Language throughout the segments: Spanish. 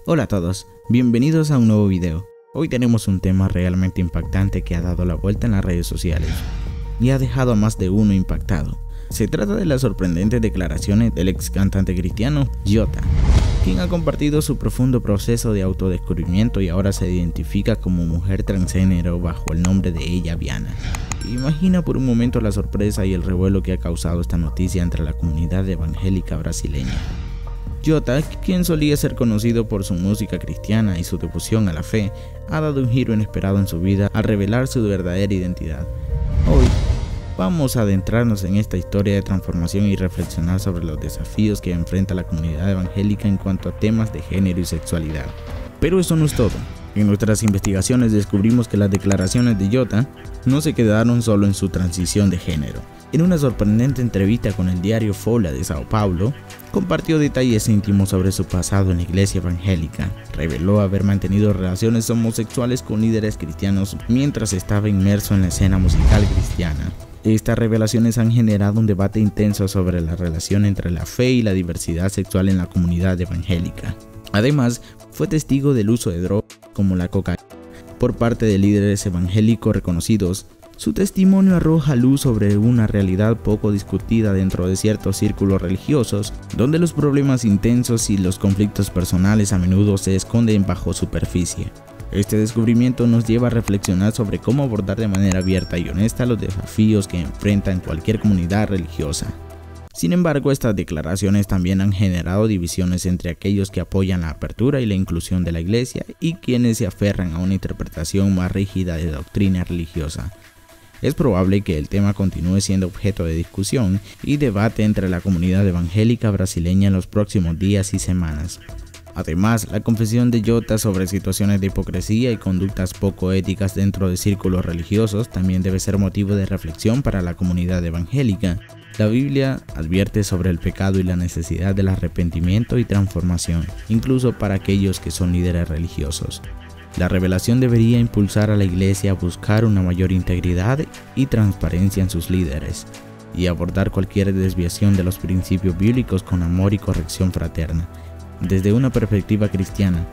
Hola a todos, bienvenidos a un nuevo video. Hoy tenemos un tema realmente impactante que ha dado la vuelta en las redes sociales y ha dejado a más de uno impactado. Se trata de las sorprendentes declaraciones del ex cantante cristiano Jota, quien ha compartido su profundo proceso de autodescubrimiento y ahora se identifica como mujer transgénero bajo el nombre de ella Viana. Imagina por un momento la sorpresa y el revuelo que ha causado esta noticia entre la comunidad evangélica brasileña. Jota, quien solía ser conocido por su música cristiana y su devoción a la fe, ha dado un giro inesperado en su vida al revelar su verdadera identidad. Hoy vamos a adentrarnos en esta historia de transformación y reflexionar sobre los desafíos que enfrenta la comunidad evangélica en cuanto a temas de género y sexualidad. Pero eso no es todo. En nuestras investigaciones descubrimos que las declaraciones de Jota no se quedaron solo en su transición de género. En una sorprendente entrevista con el diario Folha de Sao Paulo, compartió detalles íntimos sobre su pasado en la iglesia evangélica. Reveló haber mantenido relaciones homosexuales con líderes cristianos mientras estaba inmerso en la escena musical cristiana. Estas revelaciones han generado un debate intenso sobre la relación entre la fe y la diversidad sexual en la comunidad evangélica. Además, fue testigo del uso de drogas como la cocaína por parte de líderes evangélicos reconocidos. Su testimonio arroja luz sobre una realidad poco discutida dentro de ciertos círculos religiosos, donde los problemas intensos y los conflictos personales a menudo se esconden bajo superficie. Este descubrimiento nos lleva a reflexionar sobre cómo abordar de manera abierta y honesta los desafíos que enfrentan cualquier comunidad religiosa. Sin embargo, estas declaraciones también han generado divisiones entre aquellos que apoyan la apertura y la inclusión de la iglesia y quienes se aferran a una interpretación más rígida de doctrina religiosa. Es probable que el tema continúe siendo objeto de discusión y debate entre la comunidad evangélica brasileña en los próximos días y semanas. Además, la confesión de Jota sobre situaciones de hipocresía y conductas poco éticas dentro de círculos religiosos también debe ser motivo de reflexión para la comunidad evangélica. La Biblia advierte sobre el pecado y la necesidad del arrepentimiento y transformación, incluso para aquellos que son líderes religiosos. La revelación debería impulsar a la iglesia a buscar una mayor integridad y transparencia en sus líderes, y abordar cualquier desviación de los principios bíblicos con amor y corrección fraterna. Desde una perspectiva cristiana,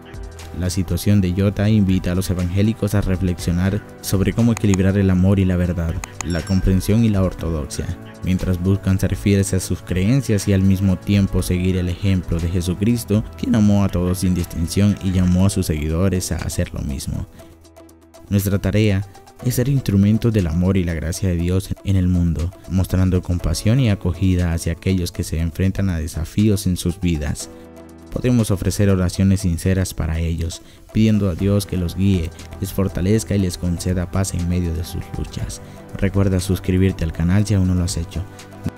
la situación de Jota invita a los evangélicos a reflexionar sobre cómo equilibrar el amor y la verdad, la comprensión y la ortodoxia, mientras buscan ser fieles a sus creencias y al mismo tiempo seguir el ejemplo de Jesucristo, quien amó a todos sin distinción y llamó a sus seguidores a hacer lo mismo. Nuestra tarea es ser instrumentos del amor y la gracia de Dios en el mundo, mostrando compasión y acogida hacia aquellos que se enfrentan a desafíos en sus vidas. Podemos ofrecer oraciones sinceras para ellos, pidiendo a Dios que los guíe, les fortalezca y les conceda paz en medio de sus luchas. Recuerda suscribirte al canal si aún no lo has hecho.